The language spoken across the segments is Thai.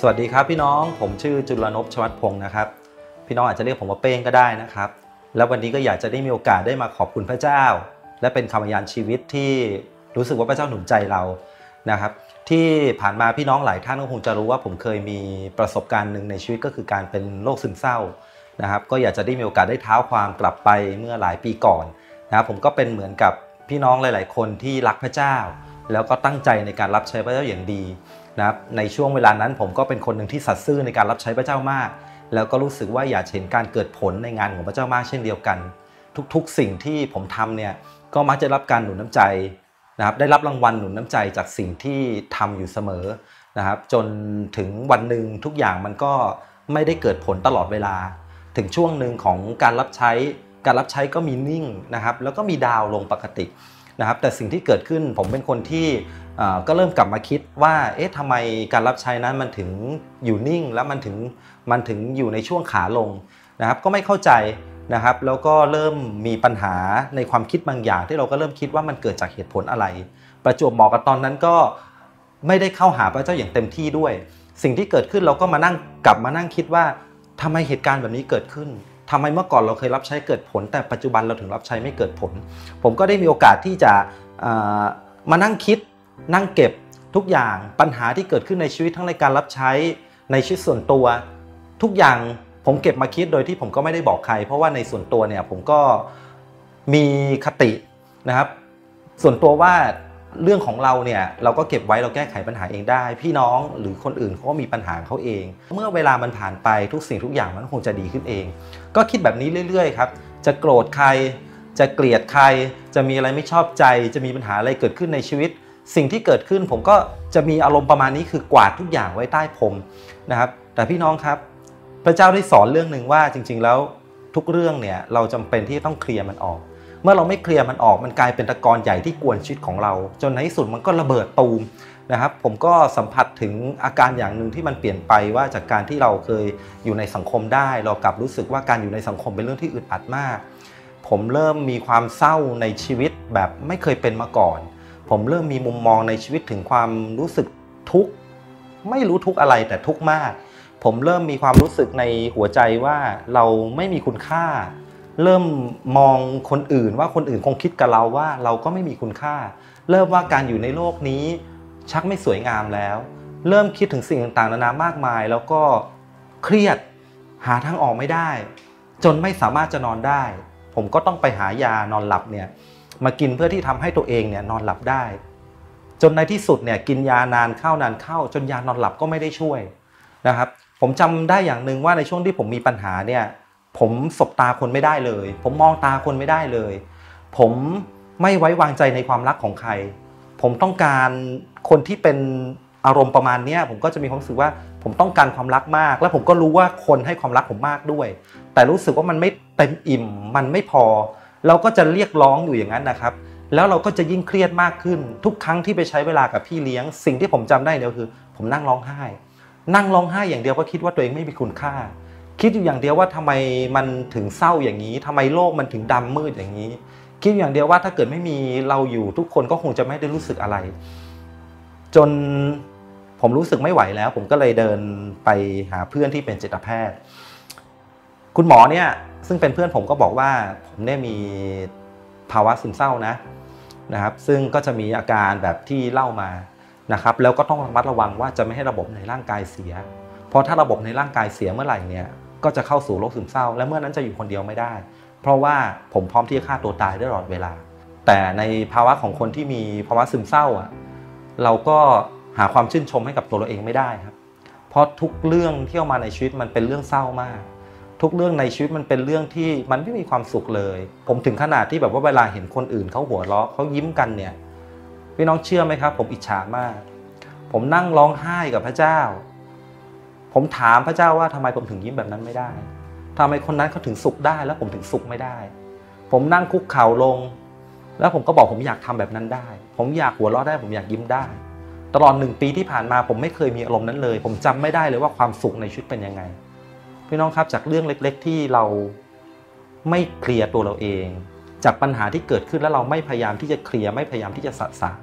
สวัสดีครับพี่น้องผมชื่อจุลนพ ชวัฒน์พงศ์นะครับพี่น้องอาจจะเรียกผมว่าเป้งก็ได้นะครับแล้ววันนี้ก็อยากจะได้มีโอกาสได้มาขอบคุณพระเจ้าและเป็นคำพยานชีวิตที่รู้สึกว่าพระเจ้าหนุนใจเรานะครับที่ผ่านมาพี่น้องหลายท่านก็คงจะรู้ว่าผมเคยมีประสบการณ์หนึ่งในชีวิตก็คือการเป็นโรคซึมเศร้านะครับก็อยากจะได้มีโอกาสได้เท้าความกลับไปเมื่อหลายปีก่อนนะครับผมก็เป็นเหมือนกับพี่น้องหลายๆคนที่รักพระเจ้าแล้วก็ตั้งใจในการรับใช้พระเจ้าอย่างดีนะครับในช่วงเวลานั้นผมก็เป็นคนหนึ่งที่สัตย์ซื่อในการรับใช้พระเจ้ามากแล้วก็รู้สึกว่าอยากเห็นการเกิดผลในงานของพระเจ้ามากเช่นเดียวกันทุกๆสิ่งที่ผมทำเนี่ยก็มักจะรับการหนุนน้ำใจนะครับได้รับรางวัลหนุนน้ำใจจากสิ่งที่ทำอยู่เสมอนะครับจนถึงวันหนึ่งทุกอย่างมันก็ไม่ได้เกิดผลตลอดเวลาถึงช่วงหนึ่งของการรับใช้ก็มีนิ่งนะครับแล้วก็มีดาวลงปกตินะครับแต่สิ่งที่เกิดขึ้นผมเป็นคนที่ก็เริ่มกลับมาคิดว่าเอ๊ะทำไมการรับใช้นั้นมันถึงอยู่นิ่งแล้วมันถึงอยู่ในช่วงขาลงนะครับก็ไม่เข้าใจนะครับแล้วก็เริ่มมีปัญหาในความคิดบางอย่างที่เราก็เริ่มคิดว่ามันเกิดจากเหตุผลอะไรประจวบเหมาะกับตอนนั้นก็ไม่ได้เข้าหาพระเจ้าอย่างเต็มที่ด้วยสิ่งที่เกิดขึ้นเราก็กลับมานั่งคิดว่าทำไมเหตุการณ์แบบนี้เกิดขึ้นทำไมเมื่อก่อนเราเคยรับใช้เกิดผลแต่ปัจจุบันเราถึงรับใช้ไม่เกิดผลผมก็ได้มีโอกาสที่จะมานั่งคิดนั่งเก็บทุกอย่างปัญหาที่เกิดขึ้นในชีวิตทั้งในการรับใช้ในชีวิตส่วนตัวทุกอย่างผมเก็บมาคิดโดยที่ผมก็ไม่ได้บอกใครเพราะว่าในส่วนตัวเนี่ยผมก็มีคตินะครับส่วนตัวว่าเรื่องของเราเนี่ยเราก็เก็บไว้เราแก้ไขปัญหาเองได้พี่น้องหรือคนอื่นเขาก็มีปัญหาเขาเองเมื่อเวลามันผ่านไปทุกสิ่งทุกอย่างมันคงจะดีขึ้นเองก็คิดแบบนี้เรื่อยๆครับจะโกรธใครจะเกลียดใครจะมีอะไรไม่ชอบใจจะมีปัญหาอะไรเกิดขึ้นในชีวิตสิ่งที่เกิดขึ้นผมก็จะมีอารมณ์ประมาณนี้คือกวาดทุกอย่างไว้ใต้พรมนะครับแต่พี่น้องครับพระเจ้าได้สอนเรื่องหนึ่งว่าจริงๆแล้วทุกเรื่องเนี่ยเราจำเป็นที่ต้องเคลียร์มันออกเมื่อเราไม่เคลียร์มันออกมันกลายเป็นตะกอนใหญ่ที่กวนชีวิตของเราจนในที่สุดมันก็ระเบิดตูมนะครับผมก็สัมผัสถึงอาการอย่างหนึ่งที่มันเปลี่ยนไปว่าจากการที่เราเคยอยู่ในสังคมได้เรากลับรู้สึกว่าการอยู่ในสังคมเป็นเรื่องที่อึดอัดมากผมเริ่มมีความเศร้าในชีวิตแบบไม่เคยเป็นมาก่อนผมเริ่มมีมุมมองในชีวิตถึงความรู้สึกทุกข์ไม่รู้ทุกข์อะไรแต่ทุกข์มากผมเริ่มมีความรู้สึกในหัวใจว่าเราไม่มีคุณค่าเริ่มมองคนอื่นว่าคนอื่นคงคิดกับเราว่าเราก็ไม่มีคุณค่าเริ่มว่าการอยู่ในโลกนี้ชักไม่สวยงามแล้วเริ่มคิดถึงสิ่งต่างๆนานามากมายแล้วก็เครียดหาทางออกไม่ได้จนไม่สามารถจะนอนได้ผมก็ต้องไปหายานอนหลับเนี่ยมากินเพื่อที่ทำให้ตัวเองเนี่ยนอนหลับได้จนในที่สุดเนี่ยกินยานานเข้าจนยานอนหลับก็ไม่ได้ช่วยนะครับผมจำได้อย่างหนึ่งว่าในช่วงที่ผมมีปัญหาเนี่ยผมสบตาคนไม่ได้เลยผมมองตาคนไม่ได้เลยผมไม่ไว้วางใจในความรักของใครผมต้องการคนที่เป็นอารมณ์ประมาณนี้ผมก็จะมีความรู้สึกว่าผมต้องการความรักมากและผมก็รู้ว่าคนให้ความรักผมมากด้วยแต่รู้สึกว่ามันไม่เต็มอิ่มมันไม่พอเราก็จะเรียกร้องอยู่อย่างนั้นนะครับแล้วเราก็จะยิ่งเครียดมากขึ้นทุกครั้งที่ไปใช้เวลากับพี่เลี้ยงสิ่งที่ผมจำได้เดียวคือผมนั่งร้องไห้อย่างเดียวก็คิดว่าตัวเองไม่มีคุณค่าคิดอยู่อย่างเดียวว่าทำไมมันถึงเศร้าอย่างนี้ทำไมโลกมันถึงดำมืดอย่างนี้คิดอย่างเดียวว่าถ้าเกิดไม่มีเราอยู่ทุกคนก็คงจะไม่ได้รู้สึกอะไรจนผมรู้สึกไม่ไหวแล้วผมก็เลยเดินไปหาเพื่อนที่เป็นจิตแพทย์คุณหมอเนี่ยซึ่งเป็นเพื่อนผมก็บอกว่าผมเนี่ยมีภาวะซึมเศร้านะครับซึ่งก็จะมีอาการแบบที่เล่ามานะครับแล้วก็ต้องระมัดระวังว่าจะไม่ให้ระบบในร่างกายเสียเพราะถ้าระบบในร่างกายเสียเมื่อไหร่เนี่ยก็จะเข้าสู่โรคซึมเศร้าและเมื่อนั้นจะอยู่คนเดียวไม่ได้เพราะว่าผมพร้อมที่จะฆ่าตัวตายได้ตลอดเวลาแต่ในภาวะของคนที่มีภาวะซึมเศร้าเราก็หาความชื่นชมให้กับตัวเราเองไม่ได้ครับเพราะทุกเรื่องที่เข้ามาในชีวิตมันเป็นเรื่องเศร้ามากทุกเรื่องในชีวิตมันเป็นเรื่องที่มันไม่มีความสุขเลยผมถึงขนาดที่แบบว่าเวลาเห็นคนอื่นเขาหัวเราะเขายิ้มกันเนี่ยพี่น้องเชื่อไหมครับผมอิจฉามากผมนั่งร้องไห้กับพระเจ้าผมถามพระเจ้าว่าทำไมผมถึงยิ้มแบบนั้นไม่ได้ทำไมคนนั้นเขาถึงสุขได้แล้วผมถึงสุขไม่ได้ผมนั่งคุกเข่าลงแล้วผมก็บอกผมอยากทำแบบนั้นได้ผมอยากหัวเราะได้ผมอยากยิ้มได้ตลอด1 ปีที่ผ่านมาผมไม่เคยมีอารมณ์นั้นเลยผมจำไม่ได้เลยว่าความสุขในชีวิตเป็นยังไงพี่น้องครับจากเรื่องเล็กๆที่เราไม่เคลียร์ตัวเราเองจากปัญหาที่เกิดขึ้นแล้วเราไม่พยายามที่จะเคลียร์ไม่พยายามที่จะสะสาง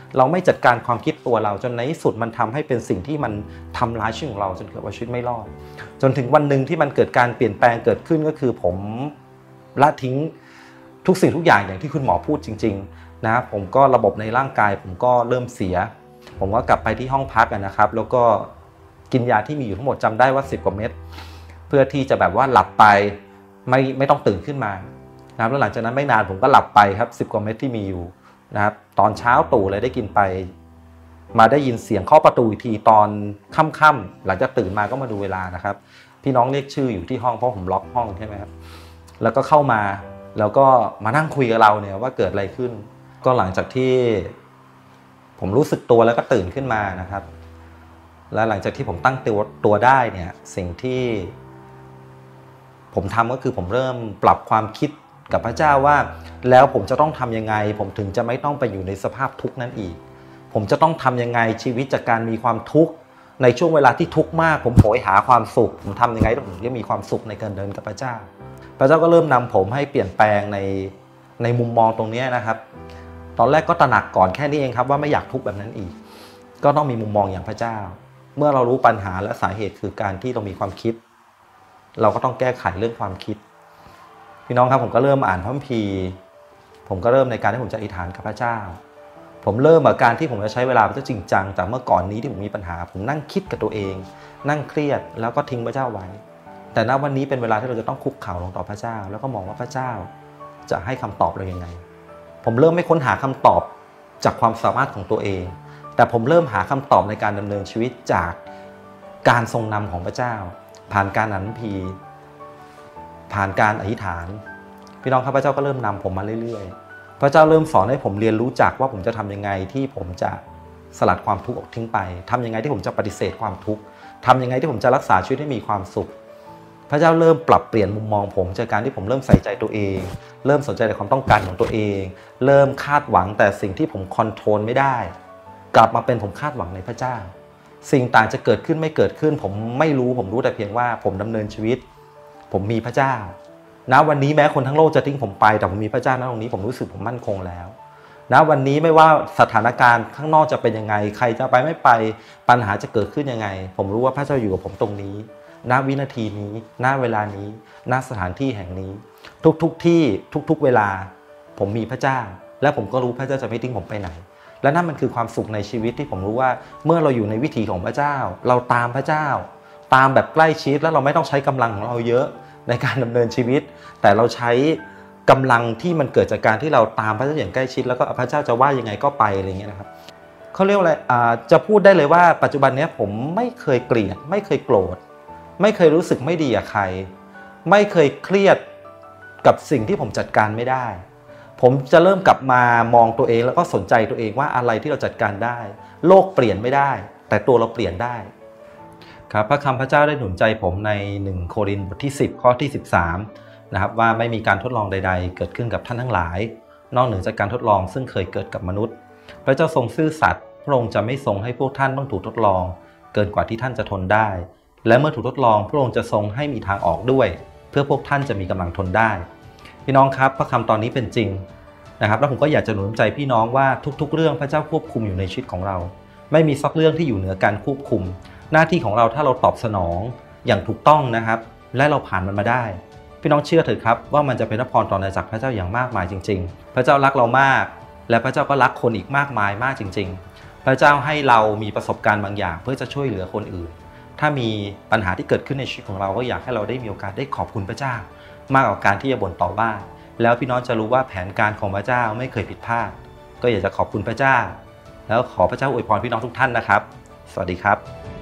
เราไม่จัดการความคิดตัวเราจนในที่สุดมันทำให้เป็นสิ่งที่มันทำร้ายชีวิตของเราจนเกิดว่าชีวิตไม่รอดจนถึงวันหนึ่งที่มันเกิดการเปลี่ยนแปลงเกิดขึ้นก็คือผมละทิ้งทุกสิ่งทุกอย่างอย่างที่คุณหมอพูดจริงๆนะผมก็ระบบในร่างกายผมก็เริ่มเสียผมก็กลับไปที่ห้องพักนะครับแล้วก็กินยาที่มีอยู่ทั้งหมดจำได้ว่า10 กว่าเม็ดเพื่อที่จะแบบว่าหลับไปไม่ต้องตื่นขึ้นมานะครับแล้วหลังจากนั้นไม่นานผมก็หลับไปครับ10 กว่าเม็ดที่มีอยู่นะครับตอนเช้าตู่เลยได้กินไปมาได้ยินเสียงเคาะประตูอีกทีตอนค่ำๆหลังจากตื่นมาก็มาดูเวลานะครับพี่น้องเรียกชื่ออยู่ที่ห้องเพราะผมล็อกห้องใช่ไหมครับแล้วก็เข้ามาแล้วก็มานั่งคุยกับเราเนี่ยว่าเกิดอะไรขึ้นก็หลังจากที่ผมรู้สึกตัวแล้วก็ตื่นขึ้นมานะครับและหลังจากที่ผมตั้งตัวได้เนี่ยสิ่งที่ผมทำก็คือผมเริ่มปรับความคิดกับพระเจ้าว่าแล้วผมจะต้องทำยังไงผมถึงจะไม่ต้องไปอยู่ในสภาพทุกข์นั้นอีกผมจะต้องทำยังไงชีวิตจากการมีความทุกข์ในช่วงเวลาที่ทุกข์มากผมโหยหาความสุขผมทำยังไงผมจะมีความสุขในการเดินกับพระเจ้าพระเจ้าก็เริ่มนำผมให้เปลี่ยนแปลงในมุมมองตรงนี้นะครับตอนแรกก็ตระหนักก่อนแค่นี้เองครับว่าไม่อยากทุกข์แบบนั้นอีกก็ต้องมีมุมมองอย่างพระเจ้าเมื่อเรารู้ปัญหาและสาเหตุคือการที่เรามีความคิดเราก็ต้องแก้ไขเรื่องความคิดพี่น้องครับผมก็เริ่มอ่านพระคัมภีร์ผมก็เริ่มในการที่ผมจะอธิษฐานกับพระเจ้าผมเริ่มจากการที่ผมจะใช้เวลาพระเจ้าจริงจังจากเมื่อก่อนนี้ที่ผมมีปัญหาผมนั่งคิดกับตัวเองนั่งเครียดแล้วก็ทิ้งพระเจ้าไว้แต่ณวันนี้เป็นเวลาที่เราจะต้องคุกเข่าลงต่อพระเจ้าแล้วก็มองว่าพระเจ้าจะให้คำตอบเรายังไงผมเริ่มไม่ค้นหาคำตอบจากความสามารถของตัวเองแต่ผมเริ่มหาคำตอบในการดำเนินชีวิตจากการทรงนำของพระเจ้าผ่านการอ่านพระคัมภีร์ผ่านการอธิษฐานพี่น้องครับพระเจ้าก็เริ่มนำผมมาเรื่อยๆพระเจ้าเริ่มสอนให้ผมเรียนรู้จักว่าผมจะทำยังไงที่ผมจะสลัดความทุกข์ออกทิ้งไปทำยังไงที่ผมจะปฏิเสธความทุกข์ทำยังไงที่ผมจะรักษาชีวิตให้มีความสุขพระเจ้าเริ่มปรับเปลี่ยนมุมมองผมจากการที่ผมเริ่มใส่ใจตัวเองเริ่มสนใจในความต้องการของตัวเองเริ่มคาดหวังแต่สิ่งที่ผมคอนโทรลไม่ได้กลับมาเป็นผมคาดหวังในพระเจ้าสิ่งต่างจะเกิดขึ้นไม่เกิดขึ้นผมไม่รู้ผมรู้แต่เพียงว่าผมดำเนินชีวิตผมมีพระเจ้าณวันนี้แม้คนทั้งโลกจะทิ้งผมไปแต่ผมมีพระเจ้าณตรงนี้ผมรู้สึกผมมั่นคงแล้วณวันนี้ไม่ว่าสถานการณ์ข้างนอกจะเป็นยังไงใครจะไปไม่ไปปัญหาจะเกิดขึ้นยังไงผมรู้ว่าพระเจ้าอยู่กับผมตรงนี้ณวินาทีนี้ณเวลานี้ณสถานที่แห่งนี้ทุกที่ทุกเวลาผมมีพระเจ้าและผมก็รู้พระเจ้าจะไม่ทิ้งผมไปไหนและนั่นมันคือความสุขในชีวิตที่ผมรู้ว่าเมื่อเราอยู่ในวิถีของพระเจ้าเราตามพระเจ้าตามแบบใกล้ชิดแล้วเราไม่ต้องใช้กำลังของเราเยอะในการดำเนินชีวิตแต่เราใช้กำลังที่มันเกิดจากการที่เราตามพระเจ้าอย่างใกล้ชิดแล้วก็พระเจ้าจะว่ายังไงก็ไปอะไรเงี้ยนะครับเขาเรียกว่าอะไรจะพูดได้เลยว่าปัจจุบันนี้ผมไม่เคยเกลียดไม่เคยโกรธไม่เคยรู้สึกไม่ดีกับใครไม่เคยเครียดกับสิ่งที่ผมจัดการไม่ได้ผมจะเริ่มกลับมามองตัวเองแล้วก็สนใจตัวเองว่าอะไรที่เราจัดการได้โลกเปลี่ยนไม่ได้แต่ตัวเราเปลี่ยนได้ครับพระคำพระเจ้าได้หนุนใจผมใน1 โครินธ์บทที่10 ข้อที่13นะครับว่าไม่มีการทดลองใดๆเกิดขึ้นกับท่านทั้งหลายนอกเหนือจากการทดลองซึ่งเคยเกิดกับมนุษย์พระเจ้าทรงซื่อสัตย์พระองค์จะไม่ทรงให้พวกท่านต้องถูกทดลองเกินกว่าที่ท่านจะทนได้และเมื่อถูกทดลองพระองค์จะทรงให้มีทางออกด้วยเพื่อพวกท่านจะมีกำลังทนได้พี่น้องครับพระคำตอนนี้เป็นจริงนะครับแล้วผมก็อยากจะหนุนใจพี่น้องว่าทุกๆเรื่องพระเจ้าควบคุมอยู่ในชีวิตของเราไม่มีสักเรื่องที่อยู่เหนือการควบคุมหน้าที่ของเราถ้าเราตอบสนองอย่างถูกต้องนะครับและเราผ่านมันมาได้พี่น้องเชื่อเถิดครับว่ามันจะเป็นพระพรต่ออาณาจักรพระเจ้าอย่างมากมายจริงๆพระเจ้ารักเรามากและพระเจ้าก็รักคนอีกมากมายมากจริงๆพระเจ้าให้เรามีประสบการณ์บางอย่างเพื่อจะช่วยเหลือคนอื่นถ้ามีปัญหาที่เกิดขึ้นในชีวิตของเราก็อยากให้เราได้มีโอกาสได้ขอบคุณพระเจ้ามากกว่าการที่จะบ่นต่อว่าแล้วพี่น้องจะรู้ว่าแผนการของพระเจ้าไม่เคยผิดพลาดก็อยากจะขอบคุณพระเจ้าแล้วขอพระเจ้าอวยพรพี่น้องทุกท่านนะครับสวัสดีครับ